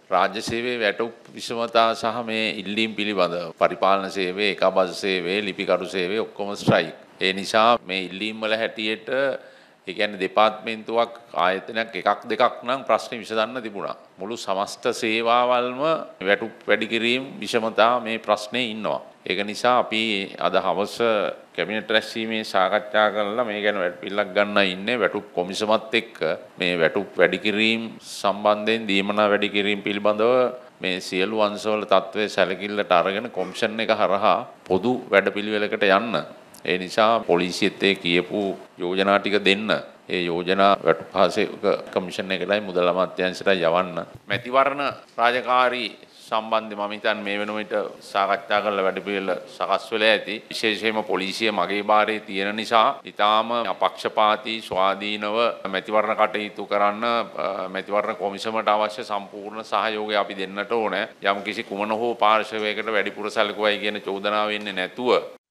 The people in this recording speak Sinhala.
රාජ්‍ය සේවයේ වැටුප් විෂමතා සහ මේ ඉල්ලීම් පිළිබඳව පරිපාලන සේවයේ, ඒකාබද්ධ සේවයේ, ලිපිකරු සේවයේ ඔක්කොම ස්ට්‍රයික්. ඒ නිසා මේ ඉල්ලීම් වල හැටියට ඒ කියන්නේ දෙපාර්තමේන්තුවක් ආයතනයක් එකක් දෙකක් නම් ප්‍රශ්නේ විසඳන්න තිබුණා. මුළු සමස්ත සේවාවල්ම වැටුප් වැඩි කිරීම විෂමතා මේ ප්‍රශ්නේ ඉන්නවා. ඒක නිසා අපි අද හවස කැබිනට් රැස්වීමේ සාකච්ඡා කරලා මේ ගැන වැඩපිළිවෙලක් ගන්න ඉන්නේ වැටුප් කොමිසමත් එක්ක මේ වැටුප් වැඩි කිරීම සම්බන්ධයෙන් දීමනා වැඩි කිරීම පිළිබඳව මේ සියලු අංශවල තත්ත්වයේ සැලකිල්ලට අරගෙන කොමිෂන් එක හරහා පොදු වැඩපිළිවෙලකට යන්න. ඒ නිසා පොලිසියත් ඒ කියපු යෝජනා ටික දෙන්න. ඒ යෝජනා වැටුපහාසක කමිෂන් එකටයි මුදල් අමාත්‍යාංශයට යවන්න. මැතිවරණ රාජකාරී සම්බන්ධයෙන් මම හිතන්නේ මේ වෙන විට සාකච්ඡා කරලා වැඩපිළිවෙල සකස් වෙලා ඇති. විශේෂයෙන්ම පොලිසිය මගේ භාරයේ තියෙන නිසා ඊටාම අපක්ෂපාතී ස්වාධීනව මැතිවරණ කටයුතු කරන්න මැතිවරණ කොමිසමට අවශ්‍ය සම්පූර්ණ සහයෝගය අපි දෙන්නට ඕනේ. යම් කිසි කුමන හෝ පාර්ශවයකට වැඩිපුර සැලකුවයි කියන චෝදනාව වෙන්නේ නැතුව